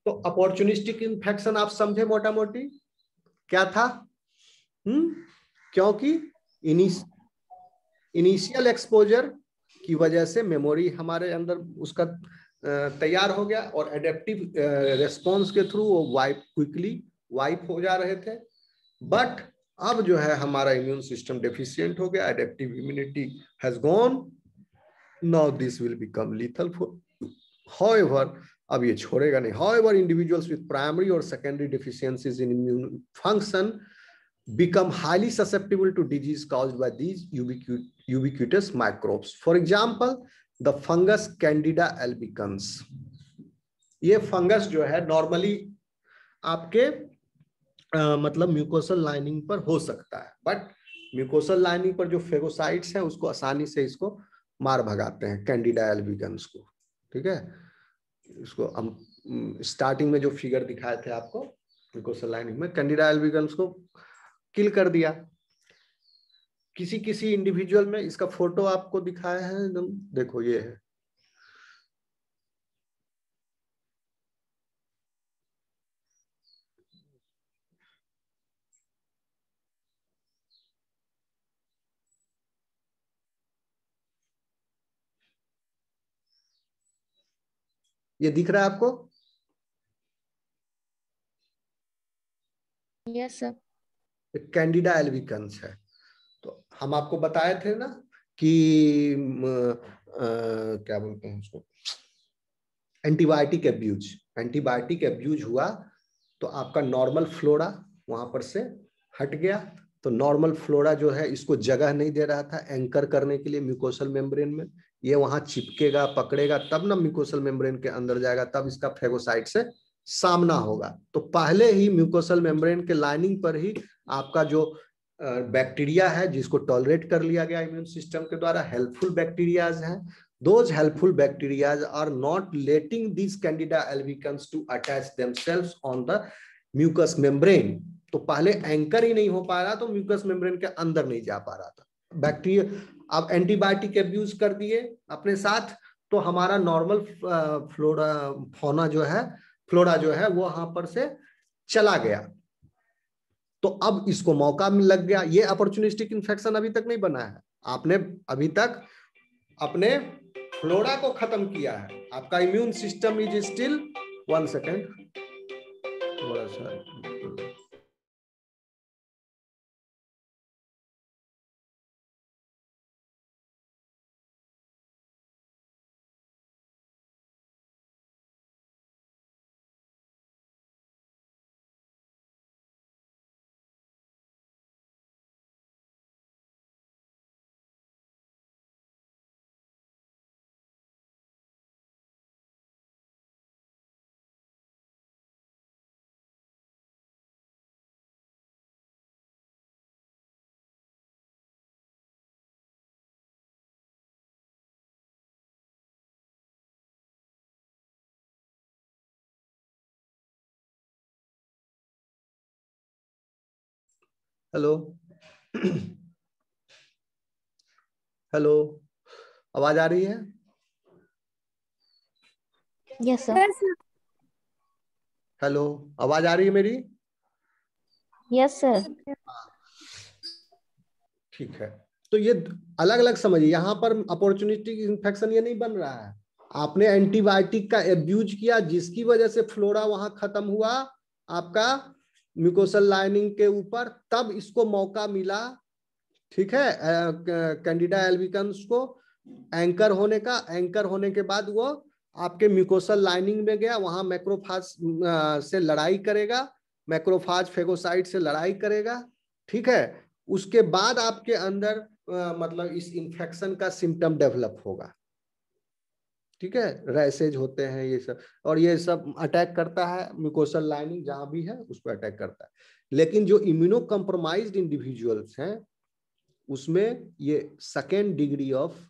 तो opportunistic infection आप समझे मोटा मोटी क्या था? क्योंकि इनिशियल एक्सपोजर की वजह से मेमोरी हमारे अंदर उसका तैयार हो गया और एडेप्टिव रेस्पॉन्स के थ्रू वो क्विकली वाइप हो जा रहे थे। बट अब जो है हमारा इम्यून सिस्टम डेफिशिएंट हो गया, adaptive immunity has gone, now this will become lethal for, however अब ये छोड़ेगा नहीं। हाउएवर इंडिविजुअल्स विद प्राइमरी और secondary deficiencies in immune function become highly susceptible to disease caused by these ubiquitous microbes. For example, the fungus Candida albicans. ये fungus जो है normally आपके मतलब म्यूकोसल लाइनिंग पर हो सकता है, बट म्यूकोसल लाइनिंग पर जो फेगोसाइट्स है उसको आसानी से इसको मार भगाते हैं, कैंडिडा एल्बिगन्स को। ठीक है, इसको हम स्टार्टिंग में जो फिगर दिखाए थे आपको म्यूकोसल लाइनिंग में, कैंडिडा एल्बिगन्स को किल कर दिया। किसी किसी इंडिविजुअल में इसका फोटो आपको दिखाया है एकदम, देखो ये है, ये दिख रहा है आपको? Yes sir. कैंडिडा एल्बिकन्स है। तो हम आपको बताए थे ना कि क्या बोलते हैं उसको, एंटीबायोटिक एब्यूज। एंटीबायोटिक एब्यूज हुआ तो आपका नॉर्मल फ्लोरा वहां पर से हट गया। तो नॉर्मल फ्लोरा जो है इसको जगह नहीं दे रहा था एंकर करने के लिए म्यूकोसल मेम्ब्रेन में, ये वहां चिपकेगा पकड़ेगा तब ना म्यूकोसल मेम्ब्रेन के अंदर जाएगा, तब इसका फेगोसाइट से सामना होगा। तो पहले ही म्यूकोसल मेम्ब्रेन के लाइनिंग पर ही आपका जो बैक्टीरिया है जिसको टॉलरेट कर लिया गया इम्यून सिस्टम के द्वारा, हेल्पफुल बैक्टीरियाज हैं, those helpful bacteria are not letting these candida albicans to attach themselves on the mucous membrane। तो पहले एंकर ही नहीं हो पा रहा तो म्यूकस मेम्ब्रेन के अंदर नहीं जा पा रहा था बैक्टीरिया। अब एंटीबायोटिक एब्यूज कर दिए अपने साथ तो हमारा नॉर्मल फ्लोरा जो है वो वहां पर से चला गया। तो अब इसको मौका लग गया। ये अपॉर्चुनिस्टिक इन्फेक्शन अभी तक नहीं बना है, आपने अभी तक अपने फ्लोरा को खत्म किया है। आपका immune system is still, 1 second थोड़ा सा, हेलो हेलो, आवाज आ रही है? Yes sir. हेलो, आवाज आ रही है मेरी? Yes sir. ठीक है, तो ये अलग अलग समझिए। यहाँ पर अपॉर्चुनिस्टिक इन्फेक्शन ये नहीं बन रहा है, आपने एंटीबायोटिक का एब्यूज किया जिसकी वजह से फ्लोरा वहां खत्म हुआ आपका म्यूकोसल लाइनिंग के ऊपर, तब इसको मौका मिला, ठीक है, कैंडिडा एल्बिकन्स को एंकर होने का। एंकर होने के बाद वो आपके म्यूकोसल लाइनिंग में गया, वहां मैक्रोफाज से लड़ाई करेगा, मैक्रोफाज फेगोसाइट से लड़ाई करेगा, ठीक है। उसके बाद आपके अंदर मतलब इस इंफेक्शन का सिम्टम डेवलप होगा, ठीक है, रैसेज होते हैं ये सब, और ये सब अटैक करता है म्यूकोसल लाइनिंग जहां भी है उसको अटैक करता है। लेकिन जो इम्यूनो कॉम्प्रोमाइज्ड इंडिविजुअल्स हैं उसमें ये second degree of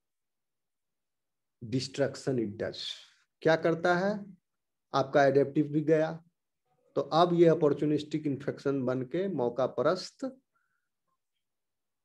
destruction it does. क्या करता है, आपका एडेप्टिव भी गया, तो अब ये अपॉर्चुनिस्टिक इन्फेक्शन बन के मौका परस्त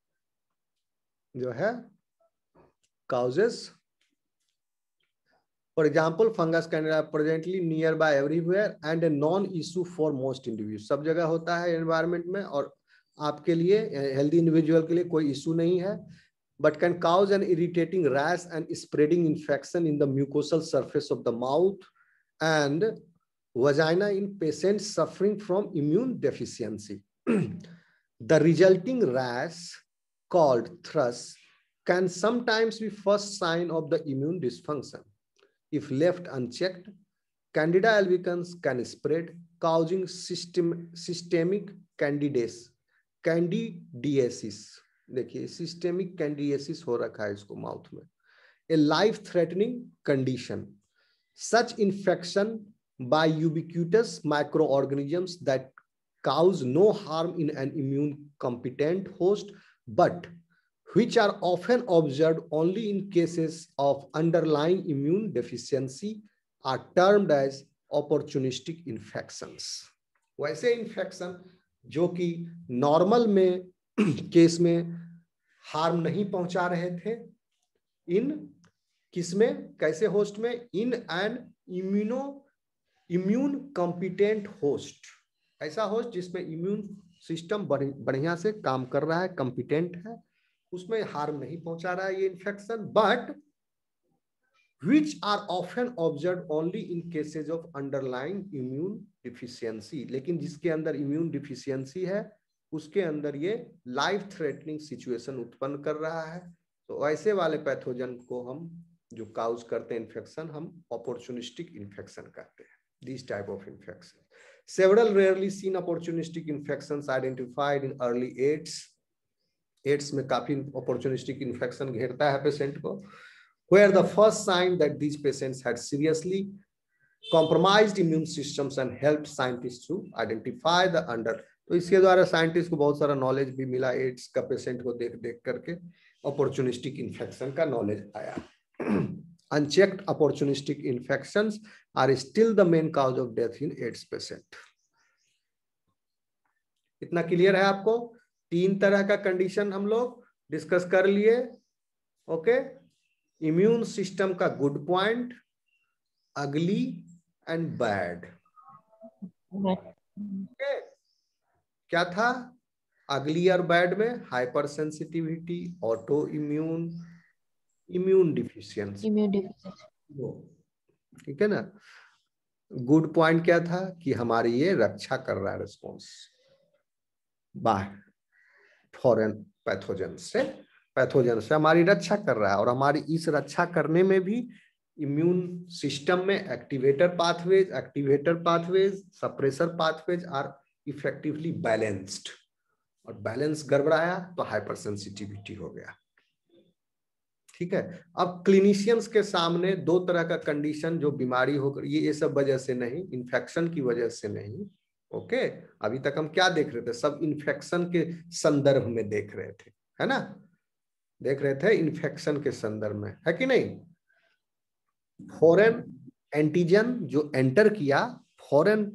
जो है causes For example, fungus can presently nearby everywhere and a non-issue for most individuals. सब जगह होता है environment में, और आपके लिए healthy individual के लिए कोई issue नहीं है, but can cause an irritating rash and spreading infection in the mucosal surface of the mouth and vagina in patients suffering from immune deficiency. The resulting rash, called thrush, can sometimes be first sign of the immune dysfunction. If left unchecked, Candida albicans can spread, causing systemic candidiasis. देखिए, systemic candidiasis हो रखा है इसको mouth में, a life-threatening condition. Such infection by ubiquitous microorganisms that cause no harm in an immune competent host, but which are often observed only in cases of underlying immune deficiency, are termed as opportunistic infections. वैसे infection जो कि normal में case में harm नहीं पहुंचा रहे थे, इन किसमें, कैसे होस्ट में, in an immune competent host, ऐसा होस्ट जिसमें इम्यून सिस्टम बढ़िया से काम कर रहा है, कॉम्पिटेंट है, उसमें हार्म नहीं पहुंचा रहा है ये infection, but which are often observed only in cases of underlying immune deficiency. लेकिन जिसके अंदर इम्यून डिफिशियंसी है उसके अंदर ये लाइफ थ्रेटनिंग सिचुएशन उत्पन्न कर रहा है, तो ऐसे वाले पैथोजन को हम जो काउज करते हैं इन्फेक्शन, हम अपॉर्चुनिस्टिक इन्फेक्शन कहते हैं. These type of infection. Several rarely seen opportunistic infections identified in early AIDS. AIDS में काफी opportunistic infection घेरता है पेशेंट को, where the first sign that these patients had seriously compromised immune systems and helped scientists to identify the under. तो इसके द्वारा scientist को बहुत सारा नॉलेज भी मिला, एड्स का पेशेंट को देख देख करके अपॉर्चुनिस्टिक इन्फेक्शन का नॉलेज आया. Unchecked opportunistic infections are still the main cause of death in AIDS patient. इतना क्लियर है आपको? 3 तरह का कंडीशन हम लोग डिस्कस कर लिए. ओके, इम्यून सिस्टम का good point, ugly and bad. Okay, क्या था अगली और बैड में? Hypersensitivity, autoimmune, immune deficiency. ठीक है ना. गुड पॉइंट क्या था कि हमारी ये रक्षा कर रहा है रिस्पॉन्स बाय फॉरेन पैथोजन से, पैथोजन से हमारी रक्षा कर रहा है, और हमारी इस रक्षा करने में भी इम्यून सिस्टम में activator pathways, suppressor pathways are effectively balanced, और बैलेंस गड़बड़ाया तो हाइपर सेंसिटिविटी हो गया. ठीक है. अब क्लिनिशियंस के सामने 2 तरह का कंडीशन जो बीमारी होकर, ये सब वजह से नहीं, इन्फेक्शन की वजह से नहीं. ओके, अभी तक हम क्या देख रहे थे? सब इन्फेक्शन के संदर्भ में देख रहे थे, है ना, देख रहे थे इन्फेक्शन के संदर्भ में, है कि नहीं. फॉरेन एंटीजन जो एंटर किया, फॉरेन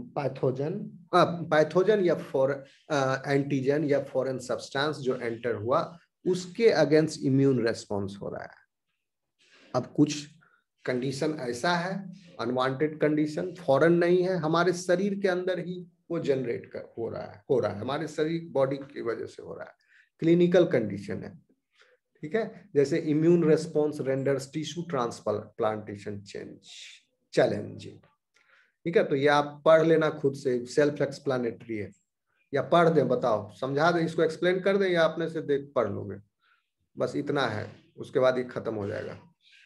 पैथोजन या एंटीजन या फॉरेन सब्सटेंस जो एंटर हुआ, उसके अगेंस्ट इम्यून रेस्पॉन्स हो रहा है. अब कुछ कंडीशन ऐसा है, अनवांटेड कंडीशन, फॉरेन नहीं है, हमारे शरीर के अंदर ही वो जनरेट हो रहा है, हमारे शरीर बॉडी की वजह से हो रहा है, क्लिनिकल कंडीशन है. ठीक है. जैसे immune response renders tissue transplantation challenging. ठीक है. तो ये आप पढ़ लेना खुद से, सेल्फ एक्सप्लेनेटरी है, या पढ़ दें, बताओ, समझा दें, इसको एक्सप्लेन कर दें, या अपने से देख पढ़ लोगे, बस इतना है, उसके बाद ये खत्म हो जाएगा.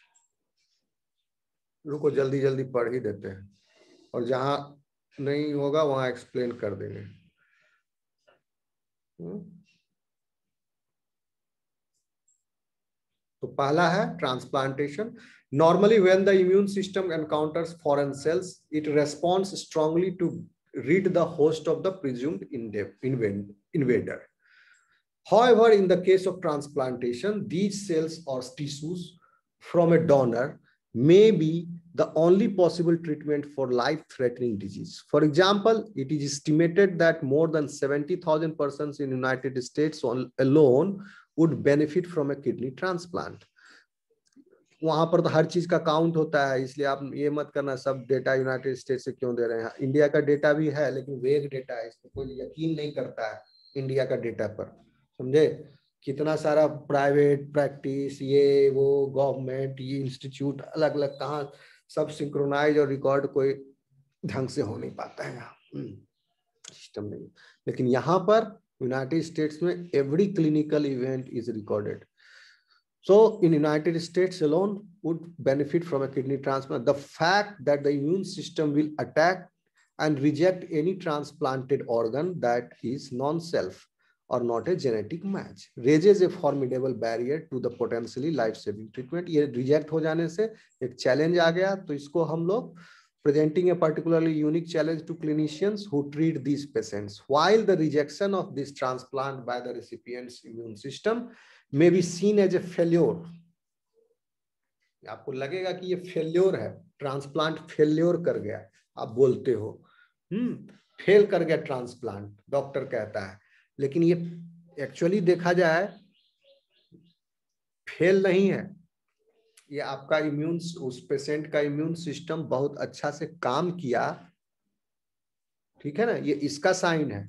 रुको, जल्दी जल्दी पढ़ ही देते हैं, और जहां नहीं होगा वहां एक्सप्लेन कर देंगे. तो पहला है transplantation. Normally when the immune system encounters foreign cells, it responds strongly to rid the host of the presumed invader. However, in the case of transplantation, these cells or tissues from a donor may be the only possible treatment for life-threatening disease. For example, it is estimated that more than 70,000 persons in the United States alone would benefit from a kidney transplant. वहां पर तो हर चीज का count होता है, इसलिए आप ये मत करना सब डेटा यूनाइटेड स्टेट्स से क्यों दे रहे हैं। इंडिया का डेटा भी है लेकिन वेग डेटा है, इसमें कोई यकीन नहीं करता है इंडिया का डेटा पर, समझे। कितना सारा प्राइवेट प्रैक्टिस, ये वो गवर्नमेंट, ये इंस्टीट्यूट अलग अलग, कहाँ सब सिंक्रोनाइज और रिकॉर्ड कोई ढंग से हो नहीं पाता है यहाँ, सिस्टम नहीं। लेकिन यहाँ पर यूनाइटेड स्टेट्स में every clinical event is recorded. So in United States alone would benefit from a kidney transplant. The fact that the immune system will attack and reject any transplanted organ that is non-self or not a genetic match raises a formidable barrier to the potentially life-saving treatment. ये reject हो जाने से एक challenge आ गया, तो इसको हम लोग presenting a particularly unique challenge to clinicians who treat these patients. While the rejection of this transplant by the recipient's immune system may be seen as a failure, आपको लगेगा कि ये फेल्योर है, ट्रांसप्लांट फेल्योर कर गया, आप बोलते हो फेल कर गया ट्रांसप्लांट, डॉक्टर कहता है, लेकिन ये एक्चुअली देखा जाए फेल नहीं है, ये आपका इम्यून, उस पेशेंट का इम्यून सिस्टम बहुत अच्छा से काम किया, ठीक है ना, ये इसका साइन है,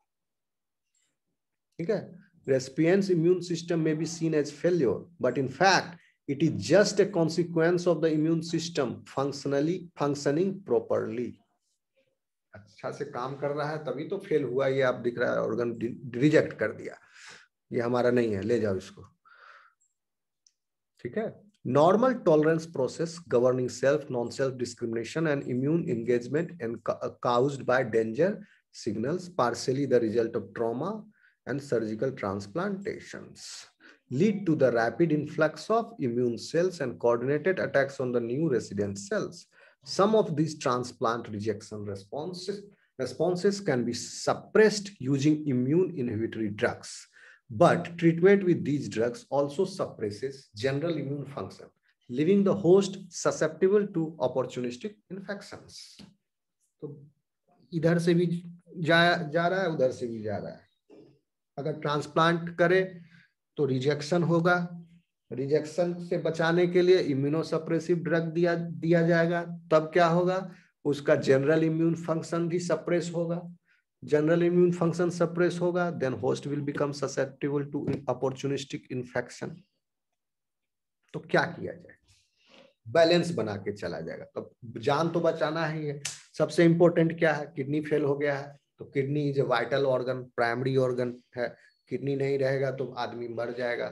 ठीक है। Recipient's immune system may be seen as failure, but in fact, it is just a consequence of the immune system functioning properly. अच्छा से काम कर रहा है तभी तो फेल हुआ, ये आप दिख रहा है ऑर्गन रिजेक्ट कर दिया, ये हमारा नहीं है, ले जाओ इसको, ठीक है। Normal tolerance process governing self, non-self discrimination and immune engagement and caused by danger signals, partially the result of trauma and surgical transplantations, lead to the rapid influx of immune cells and coordinated attacks on the new resident cells. Some of these transplant rejection responses can be suppressed using immune inhibitory drugs, but treatment with these drugs also suppresses general immune function, leaving the host susceptible to opportunistic infections. तो इधर से भी जा रहा है, उधर से भी जा रहा है। अगर ट्रांसप्लांट करे तो रिजेक्शन होगा, रिजेक्शन से बचाने के लिए इम्यूनोसप्रेसिव ड्रग दिया जाएगा, तब क्या होगा, उसका जनरल इम्यून फंक्शन भी सप्रेस होगा, जनरल इम्यून फंक्शन सप्रेस होगा, then host will become susceptible to opportunistic infection. तो क्या किया जाए, बैलेंस बना के चला जाएगा, तो जान तो बचाना ही है। सबसे इंपॉर्टेंट क्या है, किडनी फेल हो गया है तो kidney is a vital organ, primary organ है, किडनी नहीं रहेगा तो आदमी मर जाएगा,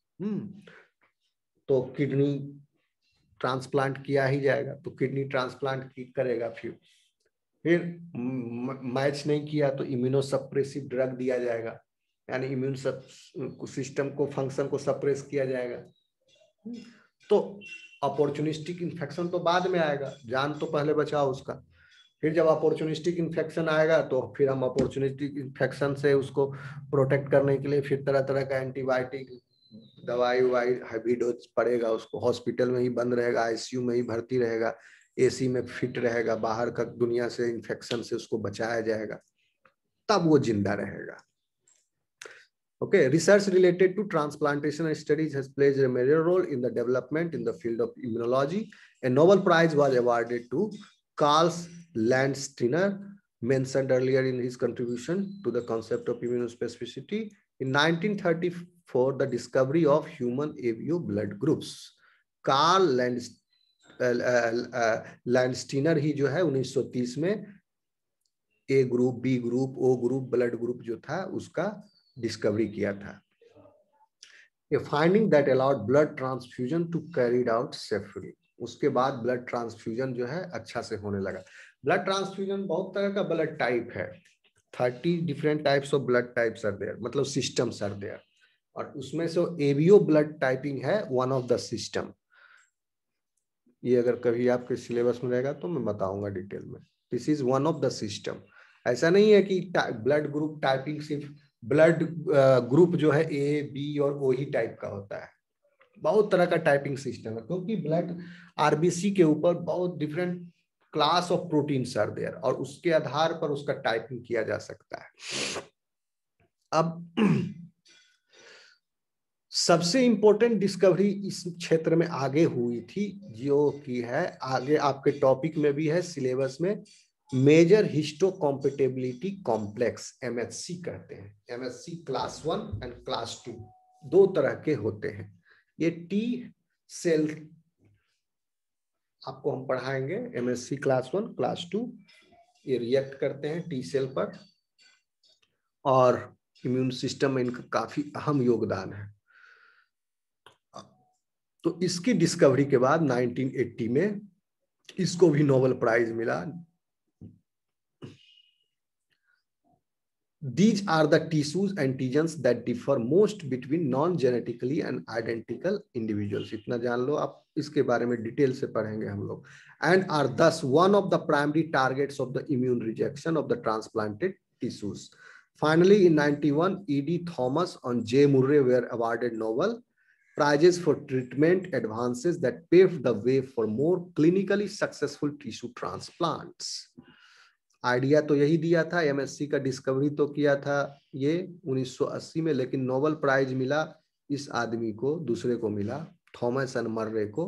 तो किडनी ट्रांसप्लांट किया ही जाएगा, तो किडनी ट्रांसप्लांट करेगा, फिर मैच नहीं किया तो इम्यूनोसप्रेसिव ड्रग दिया जाएगा, यानी इम्यून सिस्टम को फंक्शन को सप्रेस किया जाएगा। तो अपॉर्चुनिस्टिक इन्फेक्शन तो बाद में आएगा, जान तो पहले बचाओ उसका। फिर जब अपॉर्चुनिस्टिक इन्फेक्शन आएगा तो फिर हम अपॉर्चुनिस्टिक इन्फेक्शन से उसको प्रोटेक्ट करने के लिए फिर तरह तरह का एंटीबायोटिक दवाई हैवी डोज पड़ेगा, उसको हॉस्पिटल में ही बंद रहेगा, आईसीयू में ही भर्ती रहेगा, एसी में फिट रहेगा, बाहर का दुनिया से इन्फेक्शन से उसको बचाया जाएगा, तब वो जिंदा रहेगा। Okay, research related to transplantation studies has played a major role in the development in the field of immunology. A Nobel Prize was awarded to Carl Landsteiner, mentioned earlier in his contribution to the concept of immunospecificity. In 1934, the discovery of human ABO blood groups. Carl Landsteiner ही जो है 1930 में A group, B group, O group blood group जो था उसका discovery किया था। A finding that allowed blood transfusion to carried out safely. उसके बाद ब्लड ट्रांसफ्यूजन जो है अच्छा से होने लगा। ब्लड ट्रांसफ्यूजन बहुत तरह का ब्लड टाइप है, 30 different types of blood types are there, मतलब सिस्टम्स आर देयर, और उसमें से एबीओ ब्लड टाइपिंग है वन ऑफ द सिस्टम। ये अगर कभी आपके सिलेबस में रहेगा तो मैं बताऊंगा डिटेल में। This is one of the system. ऐसा नहीं है कि ब्लड ग्रुप टाइपिंग सिर्फ ब्लड ग्रुप जो है ए, बी और ओ ही टाइप का होता है, बहुत तरह का टाइपिंग सिस्टम है, क्योंकि ब्लड आरबीसी के ऊपर बहुत different class of proteins are there, और उसके आधार पर उसका टाइपिंग किया जा सकता है। अब सबसे इंपॉर्टेंट डिस्कवरी इस क्षेत्र में आगे हुई थी जो की है, आगे आपके टॉपिक में भी है सिलेबस में, major histocompatibility complex, MHC कहते हैं। MHC क्लास 1 एंड क्लास 2 दो तरह के होते हैं। ये टी सेल आपको हम पढ़ाएंगे, MHC क्लास 1 क्लास 2, ये रिएक्ट करते हैं टी सेल पर और इम्यून सिस्टम में इनका काफी अहम योगदान है। तो इसकी डिस्कवरी के बाद 1980 में इसको भी नोबेल प्राइज मिला। These are the tissues antigens that differ most between non-genetically and identical individuals. इतना जान लो आप, इसके बारे में डिटेल से पढ़ेंगे हम लोग। And are thus one of the primary targets of the immune rejection of the transplanted tissues. Finally, in 91, E.D. Thomas and J. Murray were awarded Nobel prizes for treatment advances that paved the way for more clinically successful tissue transplants. Idea तो यही दिया था, MHC का discovery तो किया था ये 1980 में, लेकिन नोबेल प्राइज मिला इस आदमी को, दूसरे को मिला, थॉमस एंड मर्रे को,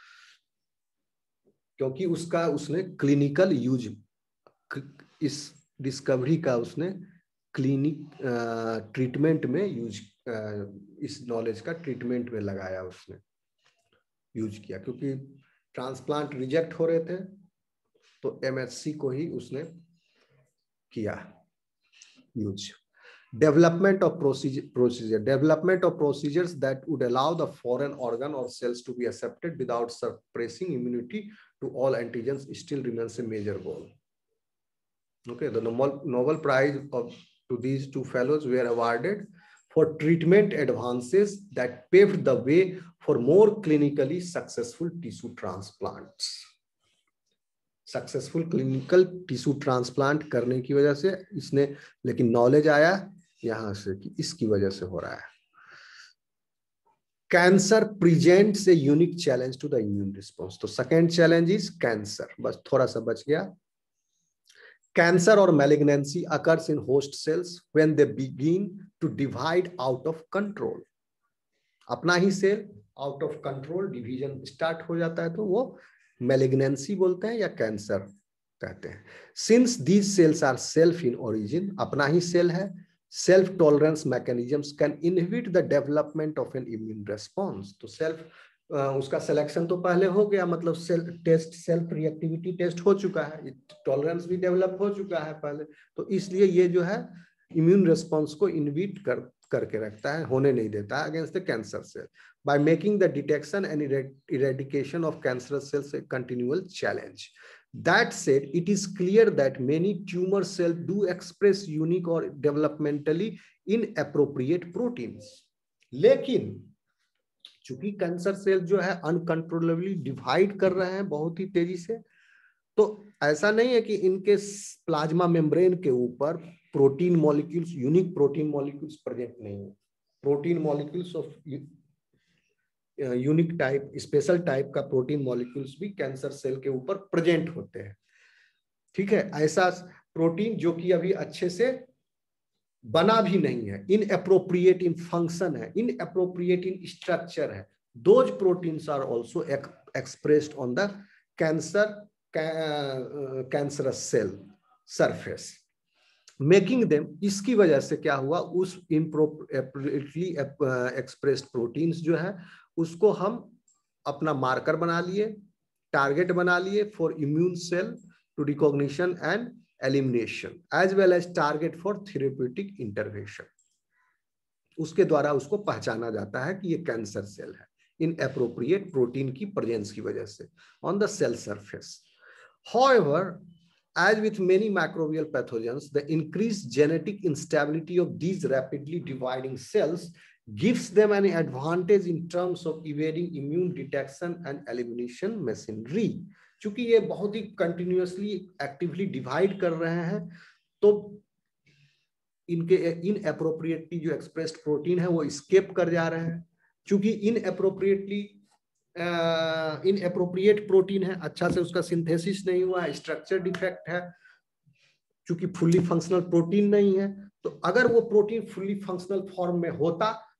क्योंकि उसने क्लिनिकल यूज, इस डिस्कवरी का उसने क्लिनिक ट्रीटमेंट में यूज, इस नॉलेज का ट्रीटमेंट में लगाया, उसने यूज किया, क्योंकि ट्रांसप्लांट रिजेक्ट हो रहे थे तो MHC को ही उसने किया use. Development of procedures that would allow the foreign organ or cells to be accepted without suppressing immunity to all antigens still remains a major goal. Okay, the Nobel Prize to these two fellows were awarded for treatment advances that paved the way for more clinically successful tissue transplants. Successful clinical tissue transplant करने की वजह से इसने, लेकिन knowledge आया यहां से कि इसकी वजह से हो रहा है। Cancer presents a unique challenge to the immune response. तो सेकेंड चैलेंज इज कैंसर, बस थोड़ा सा बच गया। कैंसर और malignancy occurs in host cells when they begin to divide out of control. अपना ही cell out of control division start हो जाता है तो वो मैलिग्नेंसी बोलते हैं या कैंसर कहते हैं। Since these cells are self in origin, अपना ही सेल है, self tolerance mechanisms can inhibit the development of an immune response. तो सेल्फ उसका सिलेक्शन तो पहले हो गया, मतलब सेल्फ रिएक्टिविटी टेस्ट हो चुका है, टॉलरेंस भी डेवलप हो चुका है पहले, तो इसलिए ये जो है इम्यून रेस्पॉन्स को इनहिबिट करके रखता है, होने नहीं देता है against the cancer cell, by making the detection and eradication of cancerous cells a continual challenge. That said, it is clear that many tumor cells do express unique or developmentally inappropriate proteins. लेकिन चूंकि cancer cell जो है uncontrollably divide कर रहे हैं बहुत ही तेजी से, तो ऐसा नहीं है कि इनके प्लाज्मा मेम्ब्रेन के ऊपर protein molecules, unique protein molecules present नहीं है। Protein molecules of unique type, special type का प्रोटीन मॉलिक्यूल्स भी कैंसर सेल के ऊपर प्रेजेंट होते हैं। ठीक है, ऐसा प्रोटीन जो कि अभी अच्छे से बना भी नहीं है, इनएप्रोप्रिएट इन फंक्शन है, इनएप्रोप्रिएट इन स्ट्रक्चर है, those proteins are also expressed on the cancerous cell surface, making them, इसकी वजह से क्या हुआ, उस इनप्रोप्रिएटली एक्सप्रेस्ड प्रोटीन्स जो है उसको हम अपना मार्कर बना लिए, टारगेट बना लिए for immune cell to recognition and elimination as well as target for therapeutic intervention. उसके द्वारा उसको पहचाना जाता है कि ये कैंसर सेल है, इन एप्रोप्रिएट प्रोटीन की प्रेजेंस की वजह से on the cell surface. However, as with many microbial pathogens, the increased genetic instability of these rapidly dividing cells gives them an advantage in terms of evading immune detection and elimination machinery. चूंकि ये बहुत ही continuously actively divide कर रहे हैं तो इनके इनएप्रोप्रिएटली जो expressed protein है वो स्केप कर जा रहे हैं। चूंकि इनएप्रोप्रिएट प्रोटीन है, अच्छा से उसका सिंथेसिस नहीं हुआ है, स्ट्रक्चर डिफेक्ट है, चूंकि फुल्ली फंक्शनल प्रोटीन नहीं है, तो अगर वो प्रोटीन फुल्ली फंक्शनल फॉर्म में होता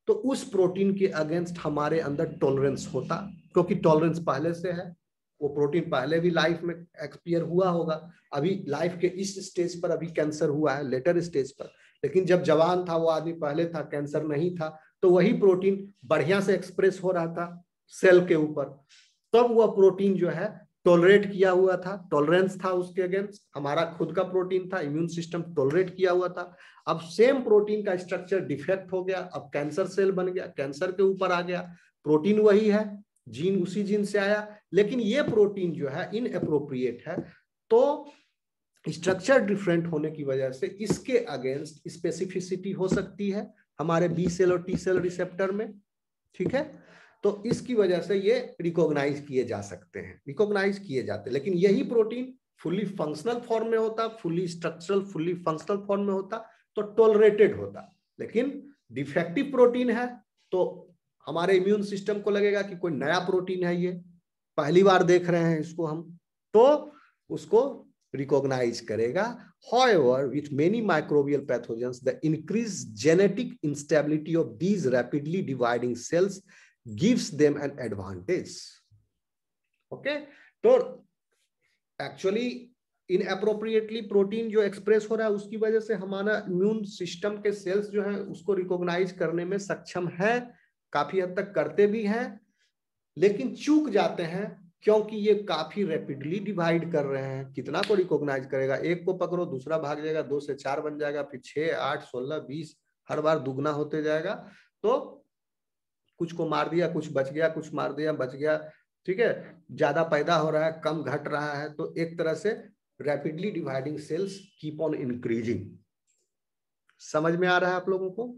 तो उस प्रोटीन के अगेंस्ट हमारे अंदर टॉलरेंस होता, क्योंकि टॉलरेंस पहले से है, वो प्रोटीन पहले भी लाइफ में एक्सपायर हुआ होगा। अभी लाइफ के इस स्टेज पर अभी कैंसर हुआ है, लेटर स्टेज पर, लेकिन जब जवान था वो आदमी पहले था, कैंसर नहीं था, तो वही प्रोटीन बढ़िया से एक्सप्रेस हो रहा था सेल के ऊपर, तब वह प्रोटीन जो है टॉलरेट किया हुआ था, टॉलरेंस था उसके अगेंस्ट, हमारा खुद का प्रोटीन था, इम्यून सिस्टम टॉलरेट किया हुआ था। अब सेम प्रोटीन का स्ट्रक्चर डिफेक्ट हो गया, अब कैंसर सेल बन गया, कैंसर के ऊपर आ गया, प्रोटीन वही है, जीन उसी जीन से आया, लेकिन ये प्रोटीन जो है इनएप्रोप्रिएट है, तो स्ट्रक्चर डिफरेंट होने की वजह से इसके अगेंस्ट स्पेसिफिसिटी हो सकती है हमारे बी सेल और टी सेल रिसेप्टर में, ठीक है। तो इसकी वजह से ये रिकॉग्नाइज किए जा सकते हैं, रिकॉग्नाइज किए जाते हैं, लेकिन यही प्रोटीन फुली फंक्शनल फॉर्म में होता, fully structural fully functional form में होता तो टॉलरेटेड होता, लेकिन डिफेक्टिव प्रोटीन है तो हमारे इम्यून सिस्टम को लगेगा कि कोई नया प्रोटीन है, ये पहली बार देख रहे हैं इसको हम, तो उसको रिकॉग्नाइज करेगा। However, with many microbial pathogens, the increased genetic instability of these rapidly dividing cells gives them an advantage. Okay, तो एक्चुअली इनएप्रोप्रिएटली प्रोटीन जो एक्सप्रेस हो रहा है उसकी वजह से हमारा इम्यून सिस्टम के सेल्स जो है उसको रिकॉग्नाइज करने में सक्षम है, काफी हद तक करते भी हैं, लेकिन चूक जाते हैं क्योंकि ये काफी रैपिडली डिवाइड कर रहे हैं। कितना को रिकॉग्नाइज करेगा, एक को पकड़ो दूसरा भाग जाएगा, 2 से 4 बन जाएगा, फिर 6, 8, 16, 20, हर बार दुगना होते जाएगा। तो कुछ को मार दिया, कुछ बच गया, कुछ मार दिया बच गया, ठीक है, ज्यादा पैदा हो रहा है, कम घट रहा है, तो एक तरह से rapidly dividing cells keep on increasing. समझ में आ रहा है आप लोगों को?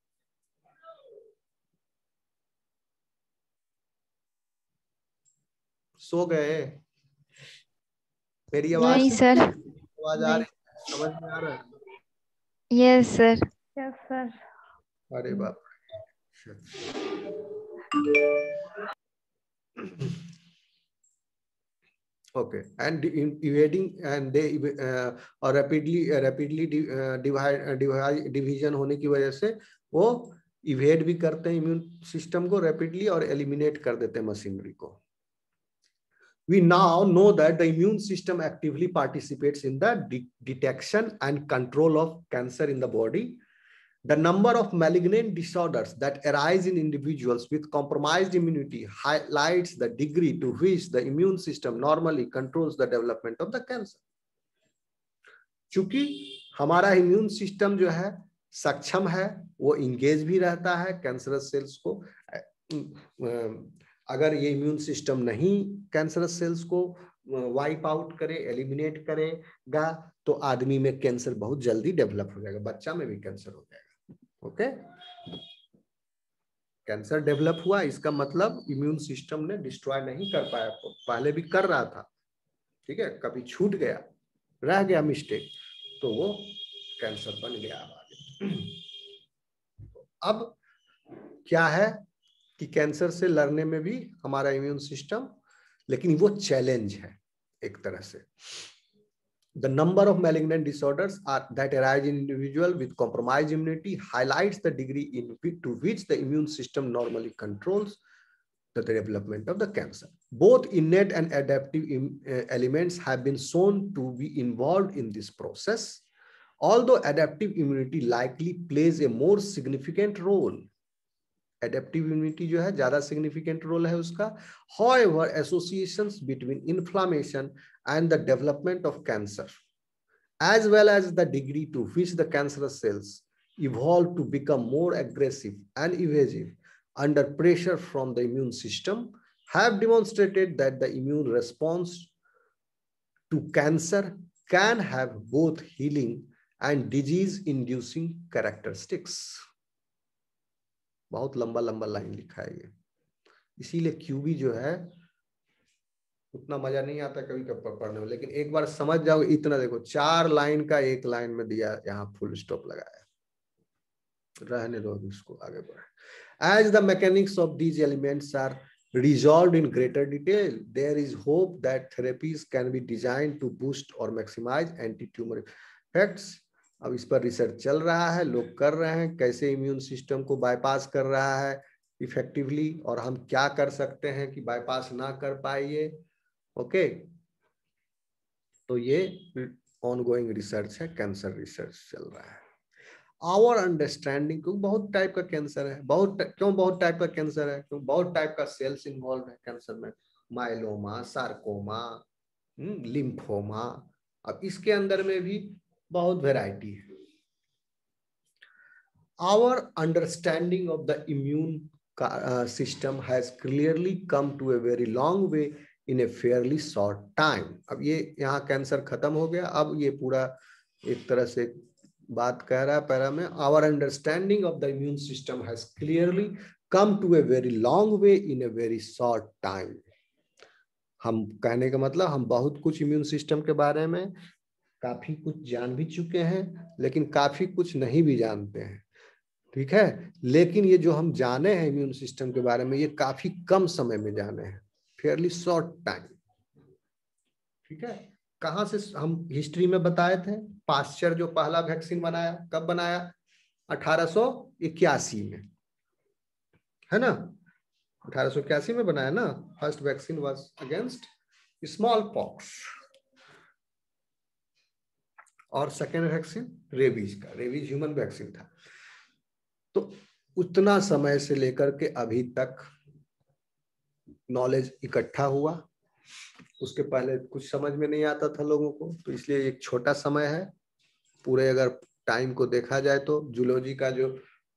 सो गए? मेरी आवाज नहीं सर। आवाज आ रही है? समझ में आ रहा है? Yes sir. Yes sir. अरे बाप okay, and evading and they और rapidly division होने की वजह से वो इवेड भी करते हैं इम्यून सिस्टम को रैपिडली और एलिमिनेट कर देते हैं मशीनरी को। We now know that the immune system actively participates in the detection and control of cancer in the body. The number of malignant disorders that arise in individuals with compromised immunity highlights the degree to which the immune system normally controls the development of the cancer. चूंकि हमारा immune system जो है सक्षम है, वो engage भी रहता है कैंसरस सेल्स को। अगर ये इम्यून सिस्टम नहीं कैंसरस सेल्स को वाइप आउट करे, एलिमिनेट करेगा, तो आदमी में कैंसर बहुत जल्दी डेवलप हो जाएगा, बच्चा में भी कैंसर हो जाएगा। ओके, कैंसर डेवलप हुआ इसका मतलब इम्यून सिस्टम ने डिस्ट्रॉय नहीं कर पाया, पहले भी कर रहा था, ठीक है, कभी छूट गया, रह गया मिस्टेक, तो वो कैंसर बन गया। अब क्या है कि कैंसर से लड़ने में भी हमारा इम्यून सिस्टम, लेकिन वो चैलेंज है एक तरह से। The number of malignant disorders that arise in individuals with compromised immunity highlights the degree to which the immune system normally controls the development of the cancer. Both innate and adaptive elements have been shown to be involved in this process, although adaptive immunity likely plays a more significant role. Adaptive immunity जो है ज्यादा significant role है उसका. However, associations between inflammation and the development of cancer, as well as the degree to which the cancerous cells evolve to become more aggressive and evasive under pressure from the immune system, have demonstrated that the immune response to cancer can have both healing and disease-inducing characteristics. बहुत लंबा लंबा line लिखा है ये, इसीलिए QB जो है उतना मजा नहीं आता कभी कभी पढ़ने में, लेकिन एक बार समझ जाओ इतना, देखो 4 लाइन का 1 लाइन में दिया, यहाँ फुल स्टॉप लगाया, रहने दो इसको, आगे बढ़े। As the mechanics of these elements are resolved in greater detail, there is hope that therapies can be designed to boost or maximize anti-tumor effects अब इस पर रिसर्च चल रहा है, लोग कर रहे हैं कैसे इम्यून सिस्टम को बाईपास कर रहा है इफेक्टिवली, और हम क्या कर सकते हैं कि बाईपास ना कर पाइए। ओके, तो ये ऑनगोइंग रिसर्च है, कैंसर रिसर्च चल रहा है। आवर अंडरस्टैंडिंग, क्योंकि बहुत टाइप का कैंसर है, क्यों बहुत टाइप का कैंसर है, क्योंकि बहुत टाइप का सेल्स इन्वॉल्व है कैंसर में, माइलोमा, सार्कोमा, लिम्फोमा, अब इसके अंदर में भी बहुत वैरायटी है। Our understanding of the immune system has clearly come to a very long way in a fairly short time. अब ये यहाँ कैंसर खत्म हो गया, अब ये पूरा एक तरह से बात कह रहा है पैरा में, our understanding of the immune system has clearly come to a very long way in a very short time. हम कहने का मतलब हम बहुत कुछ इम्यून सिस्टम के बारे में काफी कुछ जान भी चुके हैं, लेकिन काफी कुछ नहीं भी जानते हैं, ठीक है। लेकिन ये जो हम जाने हैं इम्यून सिस्टम के बारे में, ये काफी कम समय में जाने हैं, फेयरली शॉर्ट टाइम, ठीक है। कहां से हम हिस्ट्री में बताए थे, पाश्चर जो पहला वैक्सीन बनाया, कब बनाया, 1881 में, है ना, 1881 में बनाया ना। First vaccine was against smallpox, और सेकेंड वैक्सीन रेबीज का, रेबीज ह्यूमन वैक्सीन था। तो उतना समय से लेकर के अभी तक नॉलेज इकट्ठा हुआ, उसके पहले कुछ समझ में नहीं आता था लोगों को, तो इसलिए एक छोटा समय है। पूरे अगर टाइम को देखा जाए तो जूलॉजी का जो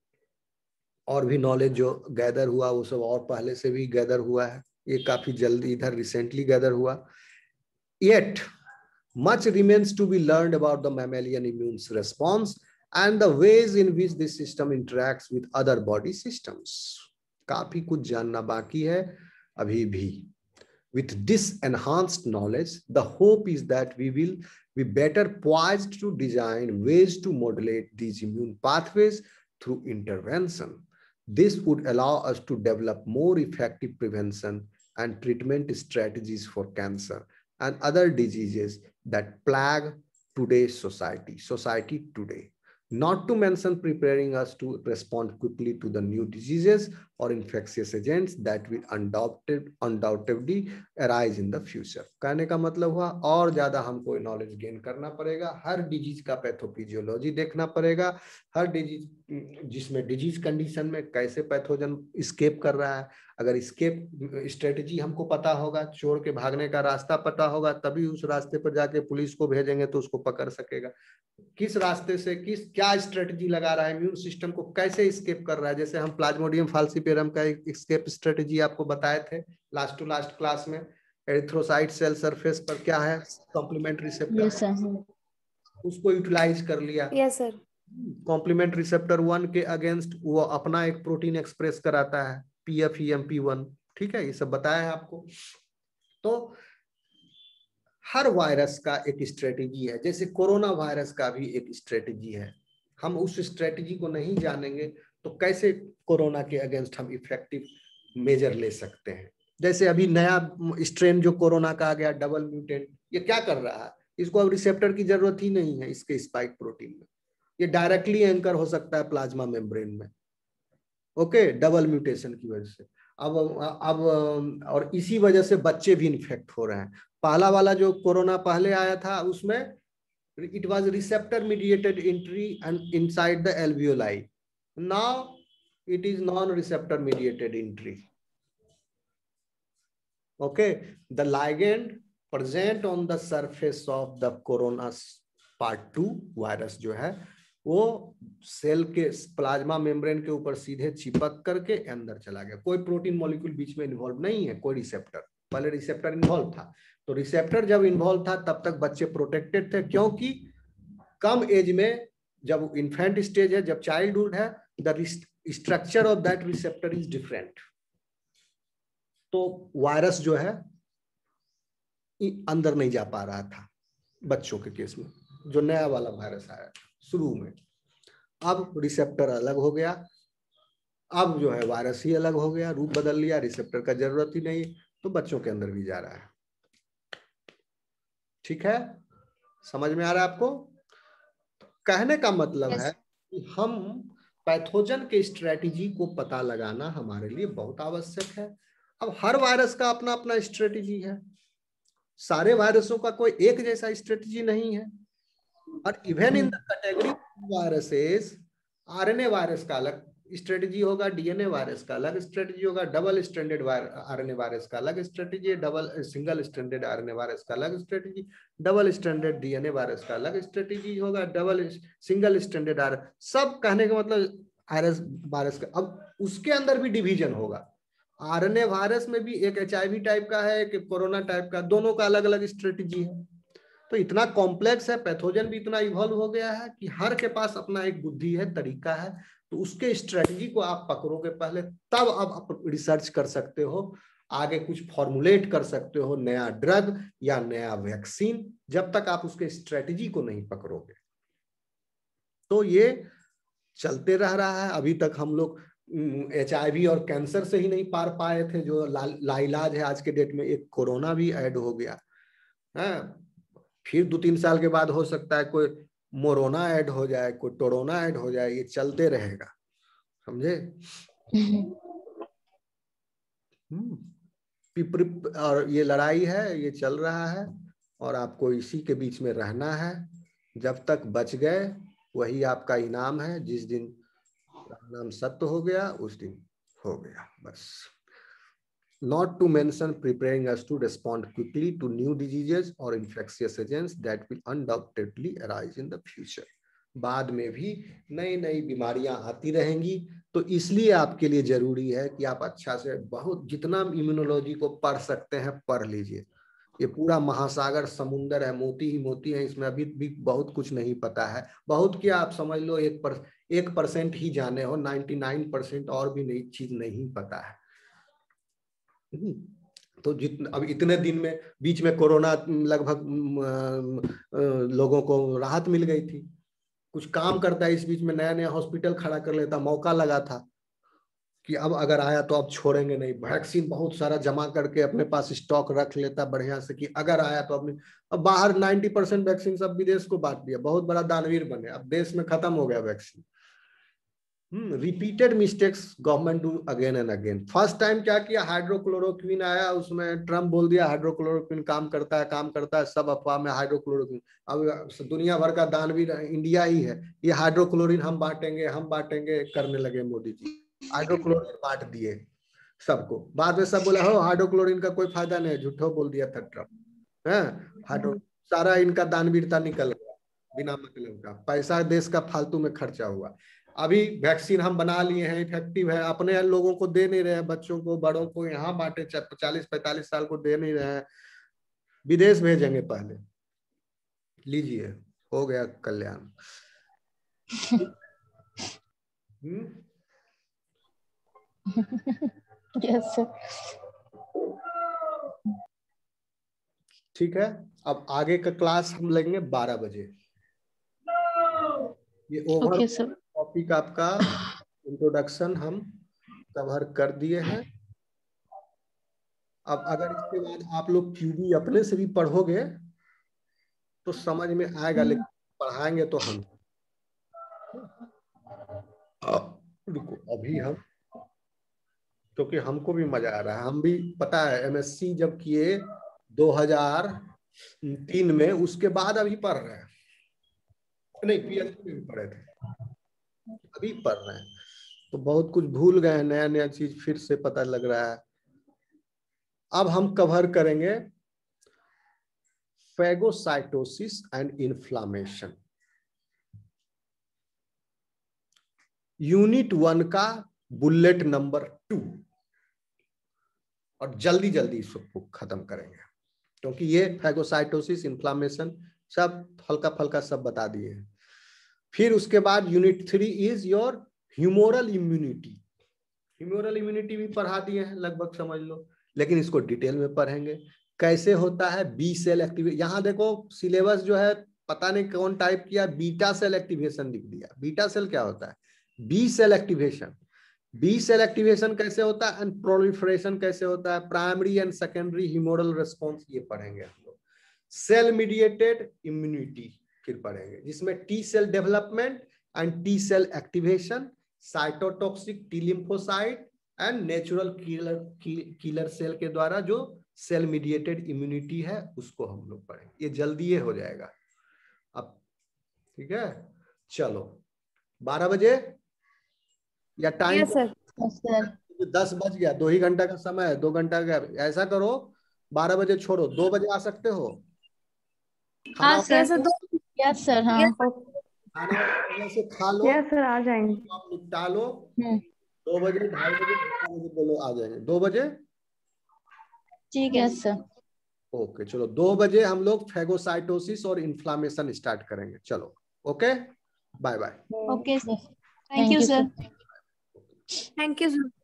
और भी नॉलेज जो गैदर हुआ वो सब और पहले से भी गैदर हुआ है, ये काफी जल्दी इधर रिसेंटली गैदर हुआ। Yet much remains to be learned about the mammalian immune response and the ways in which this system interacts with other body systems. काफी कुछ जानना बाकी है अभी भी। With this enhanced knowledge, the hope is that we will be better poised to design ways to modulate these immune pathways through intervention. This would allow us to develop more effective prevention and treatment strategies for cancer and other diseases that plague today's society today. Not to mention preparing us to respond quickly to the new diseases or infectious agents that will undoubtedly arise in the future. कहने का मतलब हुआ और ज्यादा हमको knowledge gain करना पड़ेगा, हर डिजीज का पैथोफिजियोलॉजी देखना पड़ेगा, हर डिजीज जिसमें डिजीज कंडीशन में कैसे पैथोजन स्केप कर रहा है, अगर स्केप स्ट्रेटजी हमको पता होगा, चोर के भागने का रास्ता पता होगा, तभी उस रास्ते पर जाके पुलिस को भेजेंगे तो उसको पकड़ सकेगा। किस रास्ते से क्या स्ट्रेटजी लगा रहा है, इम्यून सिस्टम को कैसे स्केप कर रहा है, जैसे हम प्लाज्मोडियम फाल्सिपेरम का एक स्केप स्ट्रेटजी आपको बताए थे लास्ट टू लास्ट क्लास में। एरिथ्रोसाइट सेल सरफेस पर क्या है, कॉम्प्लीमेंट रिसेप्टर, उसको यूटिलाइज कर लिया। Yes sir. कॉम्प्लीमेंट रिसेप्टर 1 के अगेंस्ट वो अपना एक प्रोटीन एक्सप्रेस कराता है, PFEMP1, ठीक है, ये सब बताया है आपको। तो हर वायरस का एक स्ट्रेटेजी है, जैसे कोरोना वायरस का भी एक स्ट्रेटेजी है। हम उस स्ट्रेटेजी को नहीं जानेंगे तो कैसे कोरोना के अगेंस्ट हम इफेक्टिव मेजर ले सकते हैं। जैसे अभी नया स्ट्रेन जो कोरोना का आ गया, डबल म्यूटेंट, ये क्या कर रहा है, इसको अब रिसेप्टर की जरूरत ही नहीं है इसके स्पाइक प्रोटीन में, ये डायरेक्टली एंकर हो सकता है प्लाज्मा मेम्ब्रेन में, ओके, डबल म्यूटेशन की वजह से। अब और इसी वजह से बच्चे भी इन्फेक्ट हो रहे हैं। पहला वाला जो कोरोना पहले आया था उसमें it was receptor mediated entry and inside the alveoli, now it is non receptor mediated entry, okay. The ligand present on the surface of the corona part 2 virus जो है वो सेल के प्लाज्मा मेम्ब्रेन के ऊपर सीधे चिपक करके अंदर चला गया, कोई प्रोटीन मॉलिक्यूल बीच में इन्वॉल्व नहीं है, कोई रिसेप्टर, पहले रिसेप्टर इन्वॉल्व था। तो रिसेप्टर जब इन्वॉल्व था तब तक बच्चे प्रोटेक्टेड थे, क्योंकि कम एज में जब इन्फेंट स्टेज है, जब चाइल्डहुड है, the structure of that receptor is different. तो वायरस जो है अंदर नहीं जा पा रहा था बच्चों के केस में, जो नया वाला वायरस आया शुरू में। अब रिसेप्टर अलग हो गया, अब जो है वायरस ही अलग हो गया, रूप बदल लिया, रिसेप्टर का जरूरत ही नहीं, तो बच्चों के अंदर भी जा रहा है। ठीक है, समझ में आ रहा है आपको? कहने का मतलब Yes. है कि हम पैथोजन के स्ट्रेटेजी को पता लगाना हमारे लिए बहुत आवश्यक है। अब हर वायरस का अपना अपना स्ट्रेटेजी है, सारे वायरसों का कोई एक जैसा स्ट्रेटेजी नहीं है। और even in the category viruses, RNA virus का अलग स्ट्रेटेजी होगा, डीएनए वायरस का अलग स्ट्रेटेजी होगा, डबल स्ट्रैंडेड आरएनए वायरस का अलग strategy, double single stranded RNA virus का अलग strategy, double stranded DNA virus का अलग स्ट्रेटेजी होगा, डबल सिंगल स्ट्रैंडेड आर, सब कहने का मतलब वायरस का। अब उसके अंदर भी डिवीजन होगा, आरएनए वायरस में भी एक एचआईवी टाइप का है, एक कोरोना टाइप का, दोनों का अलग अलग स्ट्रेटेजी है। तो इतना कॉम्प्लेक्स है, पैथोजन भी इतना इवॉल्व हो गया है कि हर के पास अपना एक बुद्धि है, तरीका है। तो उसके स्ट्रेटजी को आप पकड़ोगे पहले, तब आप रिसर्च कर सकते हो, आगे कुछ फॉर्मुलेट कर सकते हो, नया ड्रग या नया वैक्सीन। जब तक आप उसके स्ट्रेटजी को नहीं पकड़ोगे तो ये चलते रह रहा है। अभी तक हम लोग HIV और कैंसर से ही नहीं पार पाए थे, जो लाइलाज है आज के डेट में, एक कोरोना भी ऐड हो गया है। फिर 2-3 साल के बाद हो सकता है कोई मोरोना ऐड हो जाए, कोई टोरोना ऐड हो जाए, ये चलते रहेगा, समझे। और ये लड़ाई है, ये चल रहा है, और आपको इसी के बीच में रहना है। जब तक बच गए वही आपका इनाम है। जिस दिन नाम सत्य हो गया उस दिन हो गया, बस। Not to mention preparing us to respond quickly to new diseases or infectious agents that will undoubtedly arise in the future. बाद में भी नई नई बीमारियां आती रहेंगी, तो इसलिए आपके लिए जरूरी है कि आप अच्छा से बहुत जितना इम्यूनोलॉजी को पढ़ सकते हैं पढ़ लीजिए। ये पूरा महासागर समुंदर है, मोती ही मोती है, इसमें अभी भी बहुत कुछ नहीं पता है। बहुत क्या, आप समझ लो 1% ही जाने हो, 99% और भी नई चीज नहीं पता है। तो अब इतने दिन में बीच में कोरोना लगभग लोगों को राहत मिल गई थी, कुछ काम करता है इस बीच में, नया नया हॉस्पिटल खड़ा कर लेता, मौका लगा था कि अब अगर आया तो अब छोड़ेंगे नहीं। वैक्सीन बहुत सारा जमा करके अपने पास स्टॉक रख लेता बढ़िया से कि अगर आया तो अपने। अब बाहर 90% वैक्सीन सब विदेश को बांट दिया, बहुत बड़ा दानवीर बने, अब देश में खत्म हो गया vaccine. Repeated mistakes government do again and again. First time क्या किया, हाइड्रोक्लोरोक्विन आया, उसमें ट्रम्प बोल दिया हाइड्रोक्लोरोक्विन काम करता है, काम करता है, सब अफवाह में हाइड्रोक्लोरोक्विन। अब दुनिया भर का दानवीर इंडिया ही है, ये हाइड्रोक्लोरिन हम बांटेंगे करने लगे मोदी जी। हाइड्रोक्लोरिन बांट दिए सबको, बाद में सब बोला हो हाइड्रोक्लोरिन का कोई फायदा नहीं, झूठो बोल दिया था ट्रम्प है। हाइड्रो सारा इनका दानवीरता निकल गया बिना मतलब का, पैसा देश का फालतू में खर्चा हुआ। अभी वैक्सीन हम बना लिए हैं, इफेक्टिव है, अपने लोगों को दे नहीं रहे हैं, बच्चों को बड़ों को यहाँ बांटे, 40-45 साल को दे नहीं रहे हैं, विदेश भेजेंगे पहले। लीजिए, हो गया कल्याण। Yes sir. ठीक है, अब आगे का क्लास हम लेंगे 12 बजे। ये ओवर टॉपिक आपका इंट्रोडक्शन हम कवर कर दिए हैं। अब अगर इसके बाद आप लोग क्यूबी अपने से भी पढ़ोगे तो समझ में आएगा, लेकिन पढ़ाएंगे तो हम। रुको अभी हम, क्योंकि हमको भी मजा आ रहा है, हम भी पता है MSc जब किए 2003 में, उसके बाद अभी पढ़ रहे हैं, नहीं PhD में भी पढ़े थे, अभी पढ़ रहे हैं, तो बहुत कुछ भूल गए हैं, नया नया चीज फिर से पता लग रहा है। अब हम कवर करेंगे फेगोसाइटोसिस एंड इन्फ्लामेशन, यूनिट 1 का बुलेट नंबर 2, और जल्दी जल्दी इसको खत्म करेंगे, क्योंकि ये फेगोसाइटोसिस इन्फ्लामेशन सब हल्का फल्का सब बता दिए हैं। फिर उसके बाद unit 3 is your humoral immunity. Humoral immunity भी पढ़ा दिए हैं लगभग, समझ लो, लेकिन इसको डिटेल में पढ़ेंगे कैसे होता है बी सेल एक्टिवेशन। यहाँ देखो सिलेबस जो है पता नहीं कौन टाइप किया, बीटा सेल एक्टिवेशन लिख दिया। बीटा सेल क्या होता है, B cell activation. B cell activation कैसे होता है एंड प्रोलिफरेशन कैसे होता है, primary and secondary humoral response, ये पढ़ेंगे हम लोग। सेल मीडिएटेड इम्यूनिटी, फिर पढ़ेंगे, जिसमें T cell development and T cell activation, cytotoxic T lymphocyte and natural killer cell के द्वारा जो सेल मीडिएटेड इम्यूनिटी है उसको हम लोग पढ़ेंगे। ये जल्दी ये हो जाएगा अब, ठीक है। चलो 12 बजे या टाइम? सर। 10 बज गया, 2 ही घंटा का समय है, 2 घंटा का। ऐसा करो 12 बजे छोड़ो, 2 बजे आ सकते हो? हाँ सर। Yes sir. हाँ खाना वाना से खा लो। यस सर, आ जाएंगे। आप निपटा लो। 2 बजे, 2:30 बजे, 3 बजे बोलो आ जाएंगे। 2 बजे ठीक है सर। ओके चलो, 2 बजे हम लोग फैगोसाइटोसिस और इन्फ्लामेशन स्टार्ट करेंगे। चलो okay, bye bye. Okay sir, thank you sir. Thank you sir.